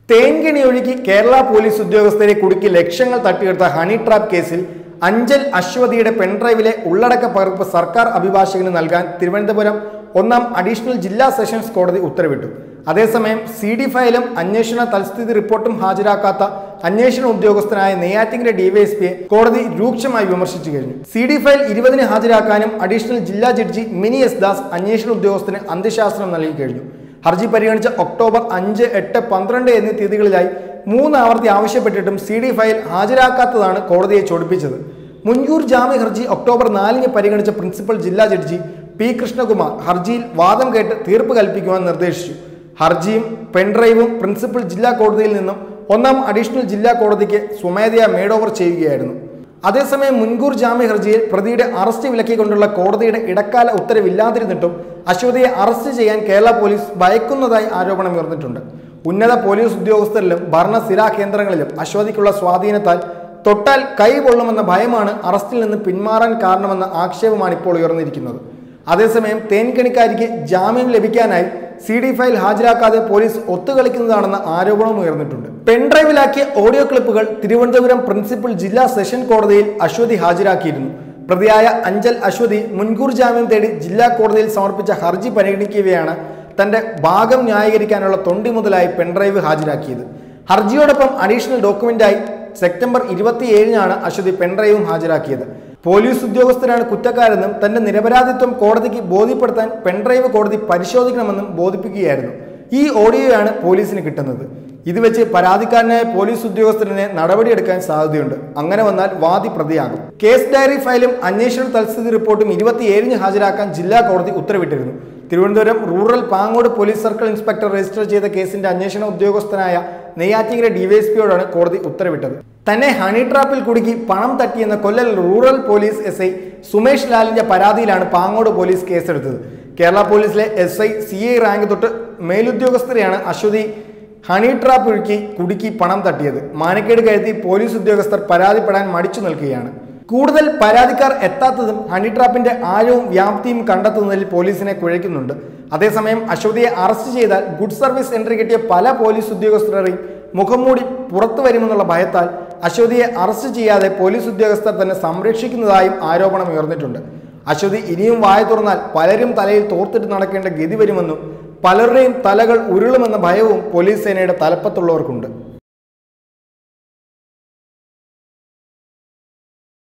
തേൻകണി ഒഴുകി കേരള പോലീസ് ഉദ്യോഗസ്ഥരെ കുടുക്കി ലക്ഷങ്ങൾ തട്ടിയെടുത്ത ഹണി ട്രാപ്പ് കേസിൽ അഞ്ചൽ അശ്വതിയുടെ പെൻഡ്രൈവിലെ ഉള്ളടക്ക പകർപ്പ് സർക്കാർ അഭിഭാഷകന് നൽകാൻ തിരുവനന്തപുരം 1-ാം അഡീഷണൽ ജില്ലാ സെഷൻസ് കോടതി ഉത്തരവിട്ടു. അതേസമയം CD ഫയലും അന്വേഷണ തൽസ്ഥിതി റിപ്പോർട്ടും ഹാജരാക്കാത്ത അന്വേഷണ ഉദ്യോഗസ്ഥനായ നെയ്യാറ്റിങ്കര ഡിവൈഎസ്പിയെ കോടതി രൂക്ഷമായി വിമർശിച്ചു കഴിഞ്ഞു. CD ഫയൽ 20-ന് ഹാജരാക്കാനും അഡീഷണൽ ജില്ലാ ജഡ്ജി മിനി എസ് ദാസ് അന്വേഷണ ഉദ്യോഗസ്ഥന് അന്ത്യശാസനം നൽകി കഴിഞ്ഞു. ഹർജി പരിഗണിച്ച ഒക്ടോബർ 5, 8, 12 എന്നീ തീയതികളിലായി 3 ആവർത്തി ആവശ്യപ്പെട്ടിട്ടും CD ഫയൽ ഹാജരാക്കാത്തതാണ് കോടതിയെ ചൊടിപ്പിച്ചത്. മുൻകൂർ ജാമ്യ ഹർജി ഒക്ടോബർ 4-ന് പരിഗണിച്ച പ്രിൻസിപ്പൽ ജില്ലാ ജഡ്ജി P. കൃഷ്ണകുമാർ ഹർജിയിൽ വാദം കേട്ട് തീർപ്പ് കൽപ്പിക്കുവാൻ നിർദ്ദേശിച്ചു. ഹർജിയും പെൻഡ്രൈവും പ്രിൻസിപ്പൽ ജില്ലാ കോടതിയിൽ നിന്നും 1-ാം അഡീഷണൽ ജില്ലാ കോടതിക്ക് സ്വമേധയാ മേഡ് ഓവർ ചെയ്യുകയായിരുന്നു. അതേസമയം മുൻകൂർ ജാമ്യ ഹർജിയിൽ പ്രതിയുടെ അറസ്റ്റ് വിലക്കിക്കൊണ്ടുള്ള കോടതിയുടെ ഇടക്കാല ഉത്തരവില്ലാതിരുന്നിട്ടും അശ്വതിയെ അറസ്റ്റ് ചെയ്യാൻ കേരള പോലീസ് ഭയക്കുന്നതായി ആരോപണം ഉയർന്നിട്ടുണ്ട്. ഉന്നത പോലീസ് ഉദ്യോഗസ്ഥരിലും ഭരണസ്ഥിരാ കേന്ദ്രങ്ങളിലും അശ്വതിക്കുള്ള സ്വാധീനത്താൽ തൊട്ടാൽ കൈ പൊള്ളുമെന്ന ഭയമാണ് അറസ്റ്റിൽ നിന്ന് പിന്മാറാൻ കാരണമെന്ന ആക്ഷേപമാണ് ഇപ്പോൾ ഉയർന്നിരിക്കുന്നത്. അതേസമയം തേൻകണിക്കാരിക്ക് ജാമ്യം ലഭിക്കാനായി CD ഫയൽ ഹാജരാക്കാതെ പോലീസ് ഒത്തുകളിക്കുന്നതാണെന്ന ആരോപണവും ഉയർന്നിട്ടുണ്ട്. പെൻഡ്രൈവിലാക്കിയ ഓഡിയോ ക്ലിപ്പുകൾ തിരുവനന്തപുരം പ്രിൻസിപ്പൽ ജില്ലാ സെഷൻ കോടതിയിൽ അശ്വതി ഹാജരാക്കിയിരുന്നു. പ്രതിയായ അഞ്ചൽ അശ്വതി മുൻകൂർ ജാമ്യം തേടി ജില്ലാ കോടതിയിൽ സമർപ്പിച്ച ഹർജി പരിഗണിക്കവെയാണ് തന്റെ ഭാഗം ന്യായീകരിക്കാനുള്ള തൊണ്ടി മുതലായി പെൻഡ്രൈവ് ഹാജരാക്കിയത്. ഹർജിയോടൊപ്പം അഡീഷണൽ ഡോക്യുമെന്റായി സെപ്റ്റംബർ 27-നാണ് അശ്വതി പെൻഡ്രൈവും ഹാജരാക്കിയത്. പോലീസ് ഉദ്യോഗസ്ഥരാണ് കുറ്റക്കാരെന്നും തന്റെ നിരപരാധിത്വം കോടതിക്ക് ബോധ്യപ്പെടുത്താൻ പെൻഡ്രൈവ് കോടതി പരിശോധിക്കണമെന്നും ബോധിപ്പിക്കുകയായിരുന്നു. ഈ ഓഡിയോയാണ് പോലീസിന് കിട്ടുന്നത്. ഇത് വെച്ച് പരാതിക്കാരനായ പോലീസ് ഉദ്യോഗസ്ഥരനെ നടപടിയെടുക്കാൻ സാധ്യതയുണ്ട്. അങ്ങനെ വന്നാൽ വാദി പ്രതിയാകും. കേസ് ഡയറി ഫയലും അന്വേഷണ തൽസ്ഥിതി റിപ്പോർട്ടും 27-ന് ഹാജരാക്കാൻ ജില്ലാ കോടതി ഉത്തരവിട്ടിരുന്നു. Thiruvananthapuram rural Pangode police circle inspector register ചെയ്ത കേസിന്റെ അന്വേഷണ ഉദ്യോഗസ്ഥനായ നെയ്യാറ്റിങ്കര ഡിവൈഎസ്പിയോടാണ് കോടതി ഉത്തരവിട്ടത്. തന്നെ ഹണി ട്രാപ്പിൽ കുടുക്കി പണം തട്ടിയെന്ന കൊല്ലൽ റൂറൽ പോലീസ് SI സുമേഷ് ലാലിന്റെ പരാതിയിലാണ് പാങ്ങോട് പോലീസ് കേസെടുത്തത്. കേരള പോലീസിലെ SI CI റാങ്ക് തൊട്ട് മേലുദ്യോഗസ്ഥരെയാണ് അശ്വതി ഹണി ട്രാപ്പ് കുടുക്കി പണം തട്ടിയത്. മാനക്കേട് കരുതി പോലീസ് ഉദ്യോഗസ്ഥർ പരാതിപ്പെടാൻ മടിച്ചു നിൽക്കുകയാണ്. കൂടുതൽ പരാതിക്കാർ എത്താത്തതും ഹണി ട്രാപ്പിന്റെ ആഴവും വ്യാപ്തിയും കണ്ടെത്തുന്നതിൽ പോലീസിനെ കുഴയ്ക്കുന്നുണ്ട്. അതേസമയം അശ്വതിയെ അറസ്റ്റ് ചെയ്താൽ ഗുഡ് സർവീസ് എൻട്രി കിട്ടിയ പല പോലീസ് ഉദ്യോഗസ്ഥരെയും മുഖംമൂടി പുറത്തു വരുമെന്നുള്ള ഭയത്താൽ അശ്വതിയെ അറസ്റ്റ് ചെയ്യാതെ പോലീസ് ഉദ്യോഗസ്ഥർ തന്നെ സംരക്ഷിക്കുന്നതായും ആരോപണം ഉയർന്നിട്ടുണ്ട്. അശ്വതി ഇനിയും വായ തുറന്നാൽ പലരും തലയിൽ തോർത്തിട്ട് നടക്കേണ്ട ഗതി വരുമെന്നും പലരുടെയും തലകൾ ഉരുളുമെന്ന ഭയവും പോലീസ് സേനയുടെ തലപ്പത്തുള്ളവർക്കുണ്ട്.